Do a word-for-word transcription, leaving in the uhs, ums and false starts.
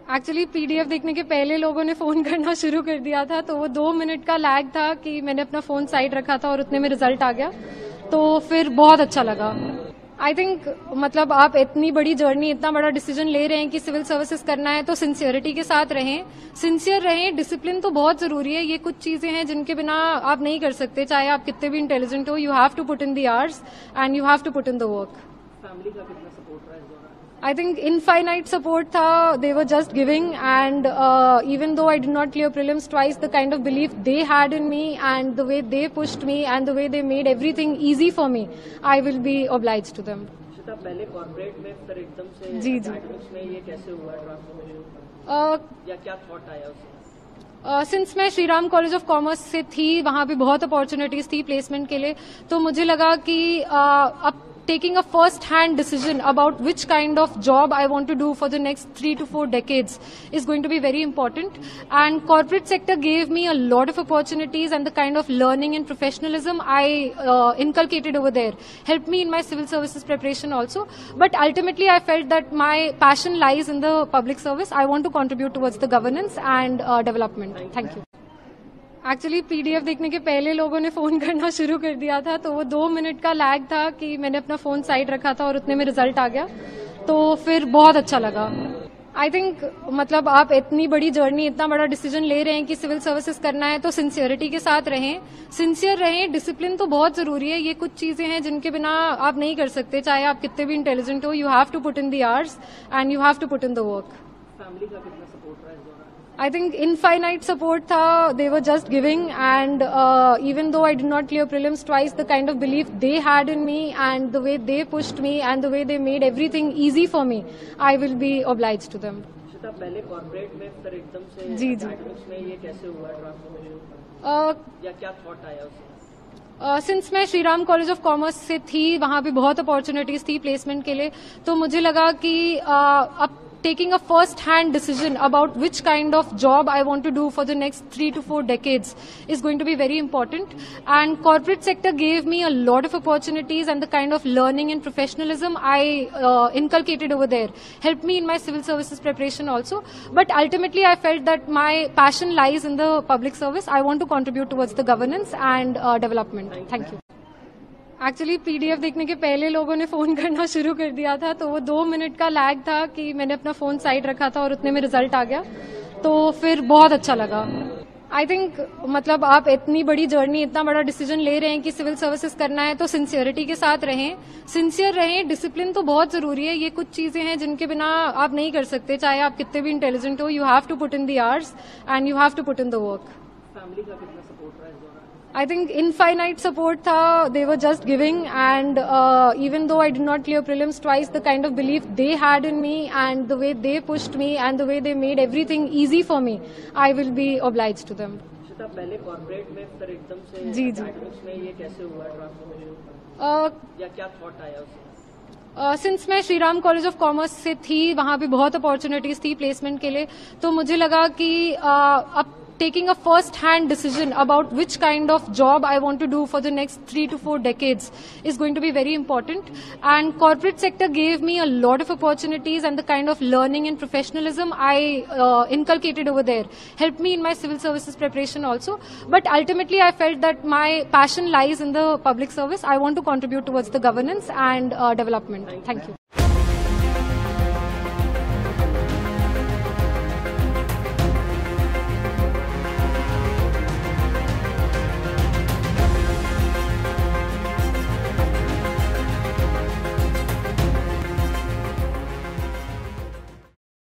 Actually PDF देखने के पहले लोगों ने फोन करना शुरू कर दिया था, तो वो दो मिनट का लैग था कि मैंने अपना फोन साइड रखा था और उतने में रिजल्ट आ गया, तो फिर बहुत अच्छा लगा। आई थिंक मतलब आप इतनी बड़ी जर्नी, इतना बड़ा डिसीजन ले रहे हैं कि सिविल सर्विसेज करना है, तो सिंसियरिटी के साथ रहें, सिंसियर रहें। डिसिप्लिन तो बहुत जरूरी है। ये कुछ चीजें हैं जिनके बिना आप नहीं कर सकते, चाहे आप कितने भी इंटेलिजेंट हो। You have to put in the hours and you have to put in the work. Family का कितना सपोर्ट रहा है इस दौरान? I think infinite support tha. They were just giving, and uh, even though I did not clear prelims twice, the kind of belief they had in me and the way they pushed me and the way they made everything easy for me, I will be obliged to them. Shweta, पहले corporate में फिर एकदम से जी जी academics में ये कैसे हुआ transformation? uh, या क्या थॉट आया उसमें? सिंस uh, मैं श्रीराम कॉलेज ऑफ कॉमर्स से थी, वहां पे बहुत अपॉर्चुनिटीज थी प्लेसमेंट के लिए, तो मुझे लगा कि uh, अब taking a first-hand decision about which kind of job I want to do for the next three to four decades is going to be very important. And corporate sector gave me a lot of opportunities, and the kind of learning and professionalism I uh, inculcated over there helped me in my civil services preparation also. But ultimately, I felt that my passion lies in the public service. I want to contribute towards the governance and uh, development. Thank you. Actually PDF देखने के पहले लोगों ने phone करना शुरू कर दिया था, तो वो दो मिनट का लैग था कि मैंने अपना फोन साइड रखा था और उतने में रिजल्ट आ गया, तो फिर बहुत अच्छा लगा। आई थिंक मतलब आप इतनी बड़ी जर्नी, इतना बड़ा डिसीजन ले रहे हैं कि सिविल सर्विसेज करना है, तो सिंसियरिटी के साथ रहें, सिंसियर रहें। डिसिप्लिन तो बहुत जरूरी है। ये कुछ चीजें हैं जिनके बिना आप नहीं कर सकते, चाहे आप कितने भी इंटेलिजेंट हो। You have to put in the hours and you have to put in the work. Family का कितना सपोर्ट रहा है इस दौरान? I think infinite support tha. They were just giving, and uh, even though I did not clear prelims twice, the kind of belief they had in me and the way they pushed me and the way they made everything easy for me, I will be obliged to them. Shweta, पहले corporate में फिर एकदम से जी जी academics में ये कैसे हुआ transformation? uh, या क्या थॉट आया उसमें? सिंस uh, मैं श्रीराम कॉलेज ऑफ कॉमर्स से थी, वहां पे बहुत अपॉर्चुनिटीज थी प्लेसमेंट के लिए, तो मुझे लगा कि uh, अब taking a first-hand decision about which kind of job I want to do for the next three to four decades is going to be very important. And corporate sector gave me a lot of opportunities, and the kind of learning and professionalism I uh, inculcated over there helped me in my civil services preparation also. But ultimately, I felt that my passion lies in the public service. I want to contribute towards the governance and uh, development. Thank you. Actually PDF देखने के पहले लोगों ने phone करना शुरू कर दिया था, तो वो दो मिनट का लैग था कि मैंने अपना फोन साइड रखा था और उतने में रिजल्ट आ गया, तो फिर बहुत अच्छा लगा। आई थिंक मतलब आप इतनी बड़ी जर्नी, इतना बड़ा डिसीजन ले रहे हैं कि सिविल सर्विसेज करना है, तो सिंसियरिटी के साथ रहें, सिंसियर रहें। डिसिप्लिन तो बहुत जरूरी है। ये कुछ चीजें हैं जिनके बिना आप नहीं कर सकते, चाहे आप कितने भी इंटेलिजेंट हो। You have to put in the hours and you have to put in the work. Family का कितना सपोर्ट रहा है इस दौरान? I think infinite support tha. They were just giving, and uh, even though I did not clear prelims twice, the kind of belief they had in me and the way they pushed me and the way they made everything easy for me, I will be obliged to them. Shweta, पहले corporate में फिर एकदम से जी जी academics में ये कैसे हुआ transformation? uh, या क्या थॉट आया उसमें? सिंस uh, मैं श्रीराम कॉलेज ऑफ कॉमर्स से थी, वहां पे बहुत अपॉर्चुनिटीज थी प्लेसमेंट के लिए, तो मुझे लगा कि uh, अब taking a first-hand decision about which kind of job I want to do for the next three to four decades is going to be very important. And corporate sector gave me a lot of opportunities, and the kind of learning and professionalism I uh, inculcated over there helped me in my civil services preparation also. But ultimately, I felt that my passion lies in the public service. I want to contribute towards the governance and uh, development. Thank you.